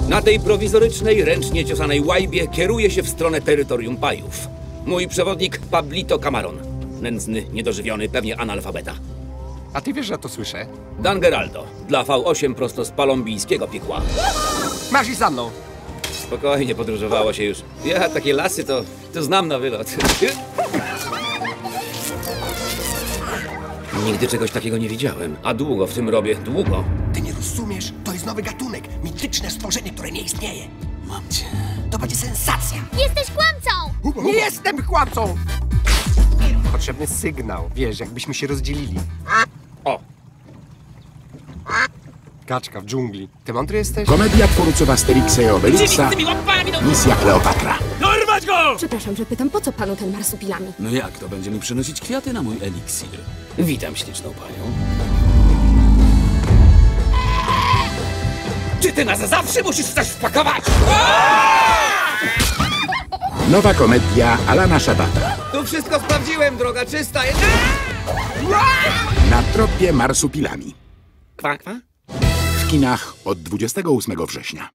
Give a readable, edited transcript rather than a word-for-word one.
Na tej prowizorycznej, ręcznie ciosanej łajbie kieruje się w stronę terytorium Pajów. Mój przewodnik Pablito Camarón. Nędzny, niedożywiony, pewnie analfabeta. A ty wiesz, że to słyszę? Dan Geraldo, dla V8 prosto z palombijskiego piekła. Masz i za mną. Spokojnie, podróżowało się już. Ja takie lasy to znam na wylot. Nigdy czegoś takiego nie widziałem, a długo w tym robię, długo. Ty nie rozumiesz? To jest nowy gatunek. Mityczne stworzenie, które nie istnieje. Mam cię. To będzie sensacja. Jesteś kłamcą! Nie jestem kłamcą! Potrzebny sygnał. Wiesz, jakbyśmy się rozdzielili. O, Kaczka w dżungli. Ty mądry jesteś? Komedia twórców Asterixa i Obelixa. Misja Kleopatra. dorwać go! Przepraszam, że pytam, po co panu ten marsupilami? No jak to będzie mi przynosić kwiaty na mój eliksir? Witam śliczną panią. Czy ty nas zawsze musisz coś wpakować? Nowa komedia Alana Szabata. Tu wszystko sprawdziłem, droga czysta. Na tropie marsupilami. Kwa, kwa? W kinach od 28 września.